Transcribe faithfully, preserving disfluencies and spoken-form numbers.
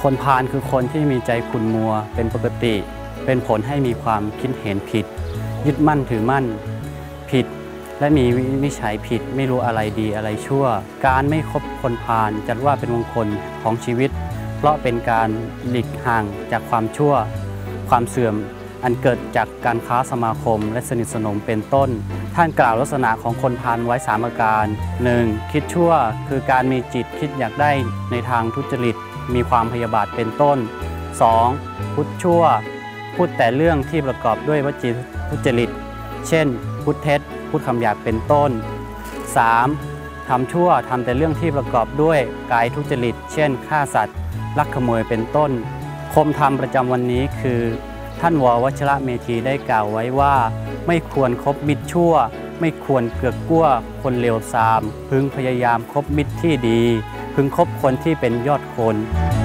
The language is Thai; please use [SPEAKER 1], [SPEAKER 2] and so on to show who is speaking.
[SPEAKER 1] คนพาลคือคนที่มีใจขุ่นมัวเป็นปกติเป็นผลให้มีความคิดเห็นผิดยึดมั่นถือมั่นผิดและมีวินิจฉัยผิดไม่รู้อะไรดีอะไรชั่วการไม่คบคนพาลจัดว่าเป็นมงคลของชีวิตเพราะเป็นการหลีกห่างจากความชั่วความเสื่อมอันเกิดจากการค้าสมาคมและสนิทสนมเป็นต้นท่านกล่าวลักษณะของคนพาลไว้สามประการ หนึ่ง คิดชั่วคือการมีจิตคิดอยากได้ในทางทุจริตมีความพยาบาทเป็นต้น สอง พูดชั่วพูดแต่เรื่องที่ประกอบด้วยวจีทุจริตเช่นพูดเท็จพูดคำหยาบเป็นต้น สาม ทำชั่วทำแต่เรื่องที่ประกอบด้วยกายทุจริตเช่นฆ่าสัตว์ลักขโมยเป็นต้นคมธรรมประจำวันนี้คือท่านว.วชิระเมธีได้กล่าวไว้ว่าไม่ควรคบมิตรชั่วไม่ควรเกือกกั้วคนเลวทรามพึงพยายามคบมิตรที่ดีพึงคบคนที่เป็นยอดคน